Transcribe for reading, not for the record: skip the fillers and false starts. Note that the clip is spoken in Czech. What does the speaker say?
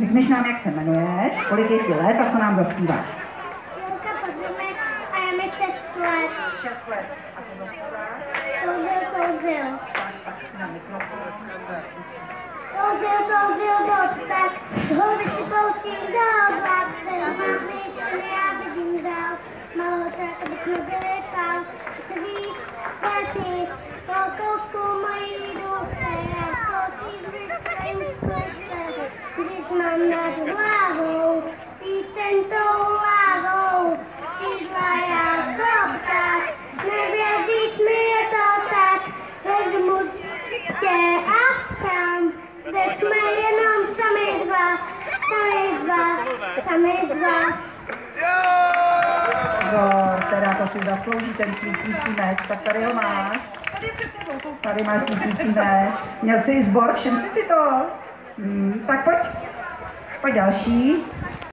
Řekneš nám, jak se jmenuješ, kolik je ti let a co nám zaspíváš? Julka Podzimek a je mi 6 let. 6 let. A co zaspíváš? Kouzil. Tak si na mikrofon. Kouzil do ptak, z hory si pouštím do oblak, se mám blízko, já vidím dál, malou tak, abych nebyli pál, ty víš, vážníš, po kousku mojí duše, já zkouším vždycky uslyšet, když mám nad hlavou, píseň tou hlavou, šídla jako pták, nevěříš mi, je to tak, vezmu tě a sám, kde jsme jenom sami dva. Teda to si zaslouží ten svítící meč, tak tady ho máš. Tady máš svítící meč. Měl jsi sbor, všim jsi si to. Tak pojď další.